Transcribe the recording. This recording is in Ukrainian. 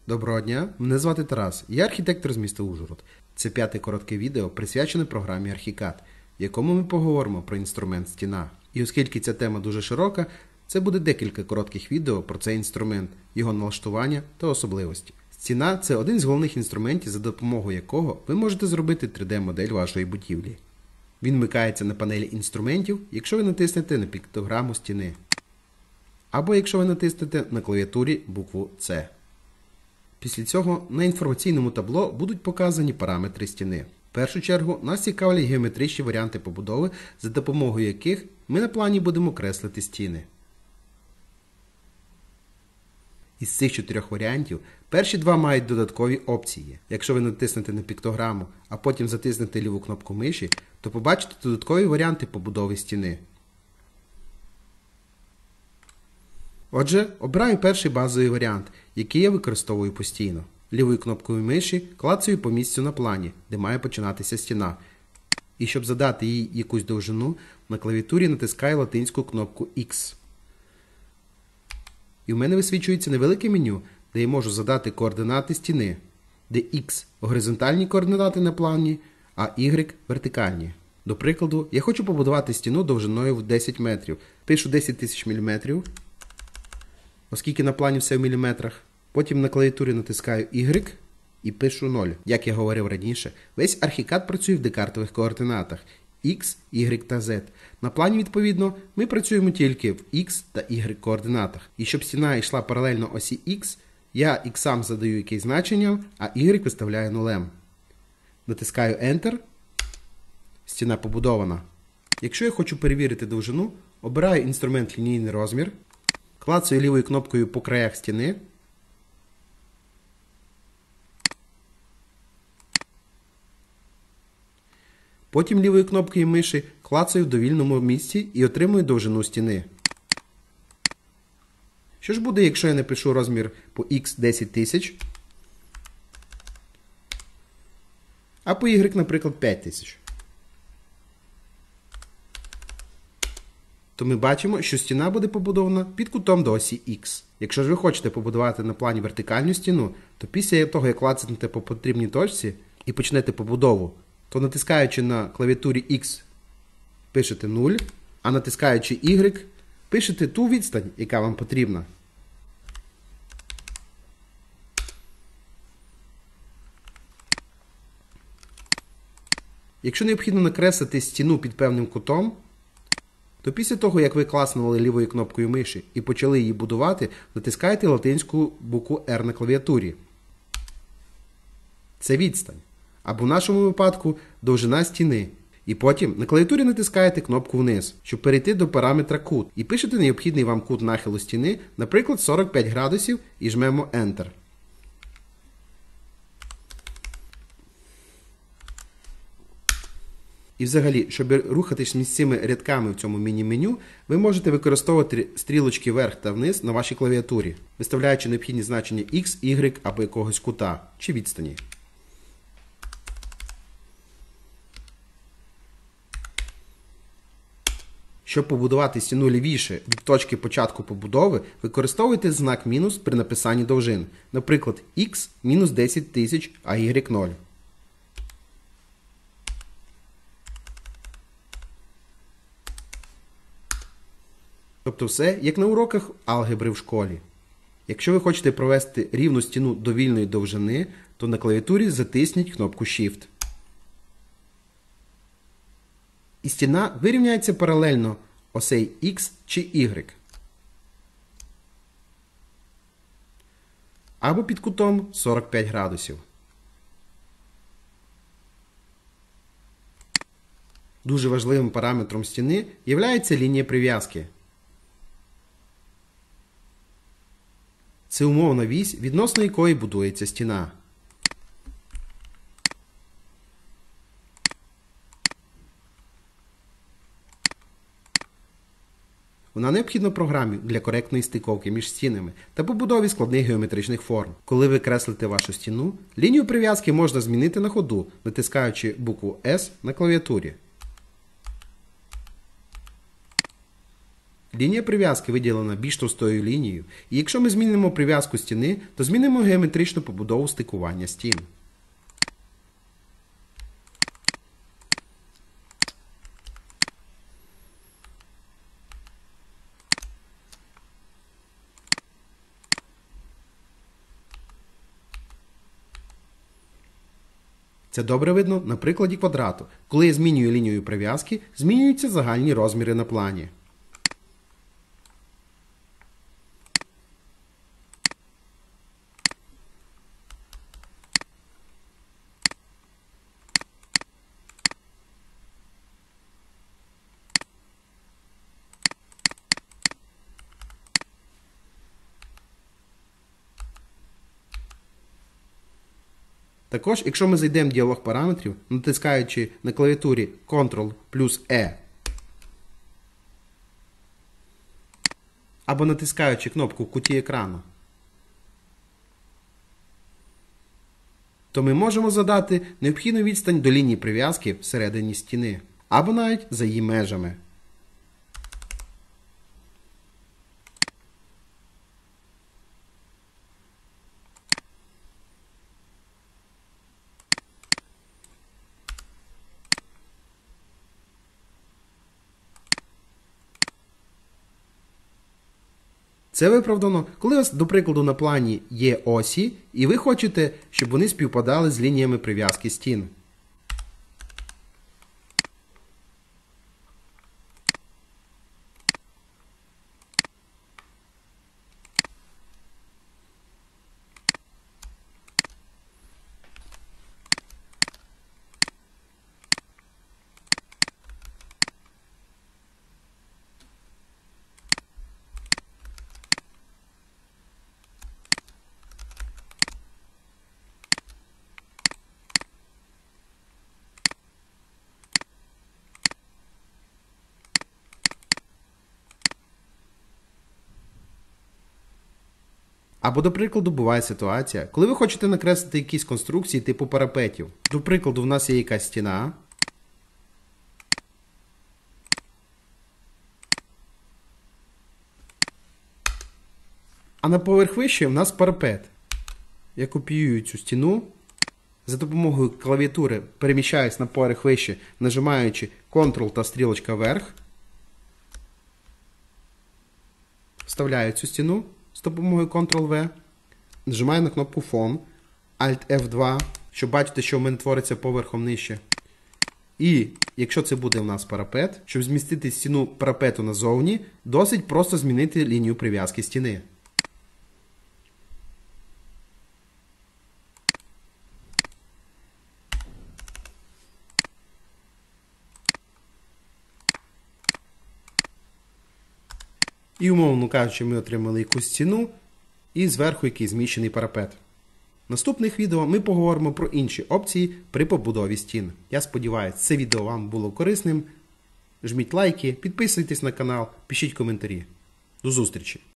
Доброго дня, мене звати Тарас, я архітектор з міста Ужгород. Це 5-те коротке відео, присвячене програмі Archicad, в якому ми поговоримо про інструмент стіна. І оскільки ця тема дуже широка, це буде декілька коротких відео про цей інструмент, його налаштування та особливості. Стіна – це один з головних інструментів, за допомогою якого ви можете зробити 3D-модель вашої будівлі. Він вмикається на панелі інструментів, якщо ви натиснете на піктограму стіни, або якщо ви натиснете на клавіатурі букву C. Після цього на інформаційному табло будуть показані параметри стіни. В першу чергу нас цікавлять геометричні варіанти побудови, за допомогою яких ми на плані будемо креслити стіни. Із цих 4 варіантів перші 2 мають додаткові опції. Якщо ви натиснете на піктограму, а потім затиснете ліву кнопку миші, то побачите додаткові варіанти побудови стіни. Отже, обираю перший базовий варіант, який я використовую постійно. Лівою кнопкою миші клацаю по місцю на плані, де має починатися стіна. І щоб задати їй якусь довжину, на клавіатурі натискаю латинську кнопку X. І в мене висвічується невелике меню, де я можу задати координати стіни, де X – горизонтальні координати на плані, а Y – вертикальні. До прикладу, я хочу побудувати стіну довжиною в 10 метрів. Пишу 10 тисяч мм, оскільки на плані все в міліметрах. Потім на клавіатурі натискаю Y і пишу 0. Як я говорив раніше, весь Archicad працює в декартових координатах X, Y та Z. На плані, відповідно, ми працюємо тільки в X та Y координатах. І щоб стіна йшла паралельно осі X, я X задаю якесь значення, а Y виставляю нулем. Натискаю Enter. Стіна побудована. Якщо я хочу перевірити довжину, обираю інструмент лінійний розмір, клацаю лівою кнопкою по краях стіни, потім лівою кнопкою миші клацаю в довільному місці і отримую довжину стіни. Що ж буде, якщо я напишу розмір по X 10 тисяч, а по Y, наприклад, 5 тисяч? То ми бачимо, що стіна буде побудована під кутом до осі X. Якщо ж ви хочете побудувати на плані вертикальну стіну, то після того, як клацнете по потрібній точці і почнете побудову, то натискаючи на клавіатурі X пишете 0, а натискаючи Y пишете ту відстань, яка вам потрібна. Якщо необхідно накреслити стіну під певним кутом, то після того, як ви клацнули лівою кнопкою миші і почали її будувати, натискаєте латинську букву R на клавіатурі. Це відстань. Або в нашому випадку довжина стіни. І потім на клавіатурі натискаєте кнопку вниз, щоб перейти до параметра кут. І пишете необхідний вам кут нахилу стіни, наприклад, 45 градусів, і жмемо Enter. І взагалі, щоб рухатись між цими рядками в цьому міні-меню, ви можете використовувати стрілочки вверх та вниз на вашій клавіатурі, виставляючи необхідні значення X, Y або якогось кута чи відстані. Щоб побудувати стіну лівіше від точки початку побудови, використовуйте знак мінус при написанні довжин. Наприклад, X мінус 10 тисяч, а Y 0. Тобто все, як на уроках алгебри в школі. Якщо ви хочете провести рівну стіну довільної довжини, то на клавіатурі затисніть кнопку Shift. І стіна вирівняється паралельно осей X чи Y. Або під кутом 45 градусів. Дуже важливим параметром стіни є лінія прив'язки. Це умовна вісь, відносно якої будується стіна. Вона необхідна програмі для коректної стиковки між стінами та побудові складних геометричних форм. Коли ви креслите вашу стіну, лінію прив'язки можна змінити на ходу, натискаючи букву S на клавіатурі. Лінія прив'язки виділена більш товстою лінією, і якщо ми змінимо прив'язку стіни, то змінимо геометричну побудову стикування стін. Це добре видно на прикладі квадрату. Коли я змінюю лінію прив'язки, змінюються загальні розміри на плані. Також, якщо ми зайдемо в діалог параметрів, натискаючи на клавіатурі Ctrl плюс E, або натискаючи кнопку в куті екрану, то ми можемо задати необхідну відстань до лінії прив'язки всередині стіни, або навіть за її межами. Це виправдано, коли у вас, до прикладу, на плані є осі, і ви хочете, щоб вони співпадали з лініями прив'язки стін. Або, до прикладу, буває ситуація, коли ви хочете накреслити якісь конструкції типу парапетів. До прикладу, в нас є якась стіна. А на поверх вище в нас парапет. Я копіюю цю стіну. За допомогою клавіатури переміщаюсь на поверх вище, нажимаючи Ctrl та стрілочка вверх. Вставляю цю стіну з допомогою Ctrl-V. Нажимаю на кнопку Фон, Alt-F2, щоб бачити, що в мене твориться поверхом нижче. І якщо це буде у нас парапет, щоб змістити стіну парапету назовні, досить просто змінити лінію прив'язки стіни. І, умовно кажучи, ми отримали якусь стіну і зверху якийсь зміщений парапет. В наступних відео ми поговоримо про інші опції при побудові стін. Я сподіваюся, це відео вам було корисним. Жміть лайки, підписуйтесь на канал, пишіть коментарі. До зустрічі!